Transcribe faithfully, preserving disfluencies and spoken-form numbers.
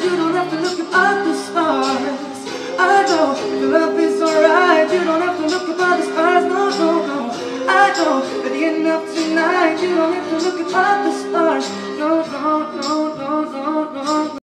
you don't have to look up at the stars. I know if your love is alright, you don't have to look up at the stars. No, no, no. I know at the end of tonight, you don't have to look up at the stars. No, no, no, no, no, no.